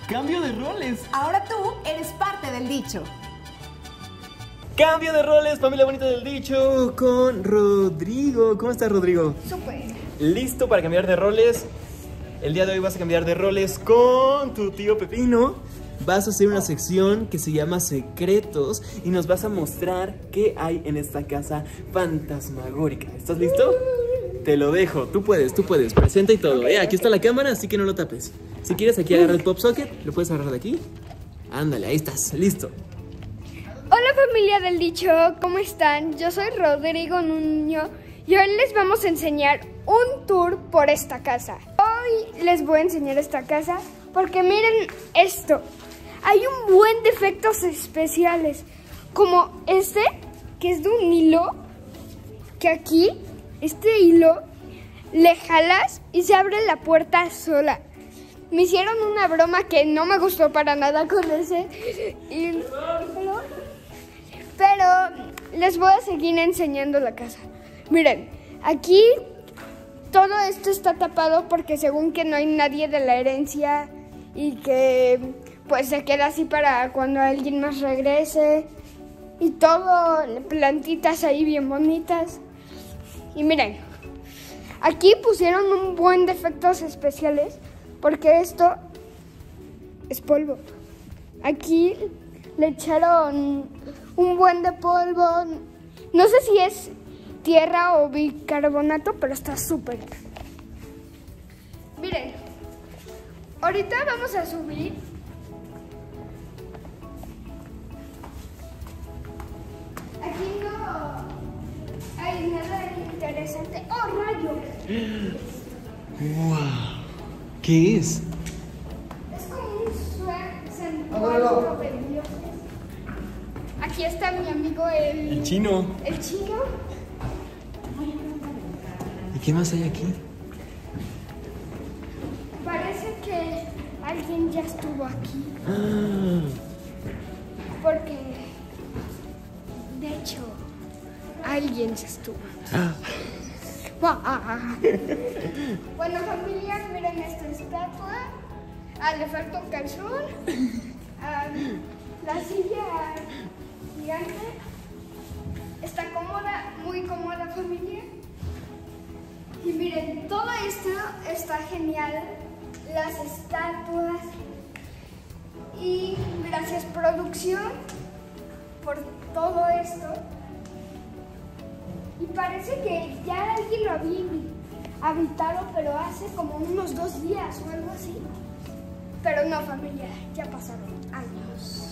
¡Cambio de roles! Ahora tú eres parte del dicho. ¡Cambio de roles, familia bonita del dicho! Con Rodrigo. ¿Cómo estás, Rodrigo? Súper. ¿Listo para cambiar de roles? El día de hoy vas a cambiar de roles con tu tío Pepino. Vas a hacer una sección que se llama Secretos y nos vas a mostrar qué hay en esta casa fantasmagórica. ¿Estás listo? Te lo dejo, tú puedes, presenta y todo. Aquí está la cámara, así que no lo tapes. Si quieres, aquí agarra el pop socket, lo puedes agarrar de aquí. Ándale, ahí estás, listo. Hola familia del dicho, ¿cómo están? Yo soy Rodrigo Nuño y hoy les vamos a enseñar un tour por esta casa. Hoy les voy a enseñar esta casa porque miren esto. Hay un buen de efectos especiales, como este, que es de un hilo, que aquí, este hilo, le jalas y se abre la puerta sola. Me hicieron una broma que no me gustó para nada con ese, pero les voy a seguir enseñando la casa. Miren, aquí todo esto está tapado porque según que no hay nadie de la herencia y que pues se queda así para cuando alguien más regrese y todo, plantitas ahí bien bonitas. Y miren, aquí pusieron un buen de efectos especiales porque esto es polvo. Aquí le echaron un buen de polvo, no sé si es tierra o bicarbonato, pero está súper. Miren, ahorita vamos a subir. Aquí no hay nada interesante. ¡Oh, rayos! ¡Wow! ¿Qué es? Es como un santuario de dioses. Aquí está mi amigo El chino. El chino. ¿Y qué más hay aquí? Parece que alguien ya estuvo aquí. Porque, de hecho, alguien ya estuvo. Bueno, familia, miren esta estatua. Le falta un calzón. La silla gigante. Está cómoda, muy cómoda, familia. Y miren, todo esto está genial. Las estatuas. Y gracias, producción, por todo esto. Y parece que ya alguien lo había habitado, pero hace como unos 2 días o algo así. Pero no, familia, ya pasaron años.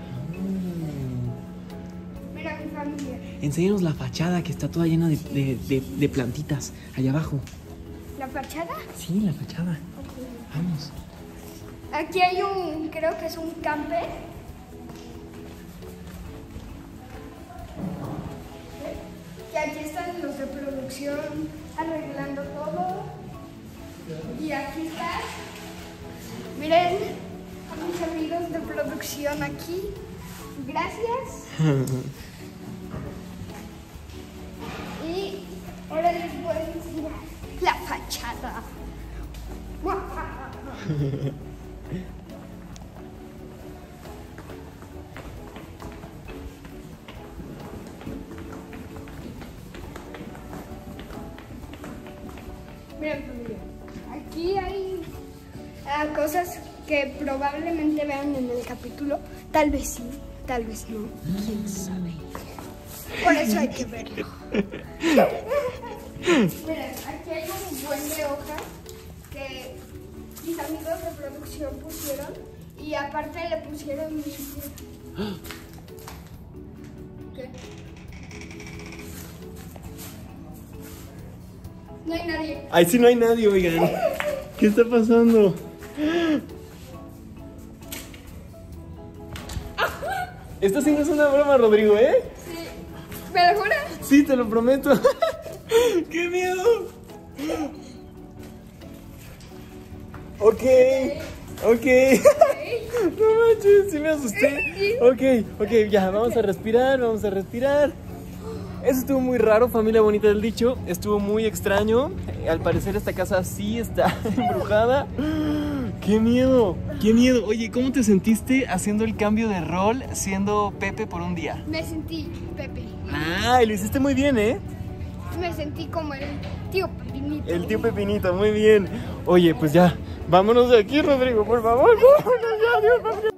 Mira mi familia. Enséñanos la fachada que está toda llena de plantitas allá abajo. ¿La fachada? Sí, la fachada. Okay. Vamos. Aquí hay creo que es un camper. Y aquí están los de producción arreglando todo. Y aquí está. Miren a mis amigos de producción aquí. Gracias. Y ahora les voy a enseñar la fachada. Miren familia, aquí hay cosas que probablemente vean en el capítulo, tal vez sí, tal vez no, quién sabe. Por eso hay que verlo. Miren, aquí hay un buen de hojas que mis amigos de producción pusieron y aparte le pusieron música. ¿Qué? No hay nadie. Ahí sí no hay nadie, oigan. ¿Qué está pasando? Esto sí no es una broma, Rodrigo, ¿eh? Sí. ¿Me lo juras? Sí, te lo prometo. ¡Qué miedo! Ok. No manches, sí me asusté. Ok, ya, vamos a respirar. Eso estuvo muy raro, familia bonita del dicho. Estuvo muy extraño. Al parecer esta casa sí está embrujada. ¡Qué miedo! ¡Qué miedo! Oye, ¿cómo te sentiste haciendo el cambio de rol siendo Pepe por un día? Me sentí Pepe. ¡Ay, lo hiciste muy bien, ¿eh? Me sentí como el tío Pepinito. El tío Pepinito, muy bien. Oye, pues ya, vámonos de aquí, Rodrigo, por favor. Vámonos ya, Dios,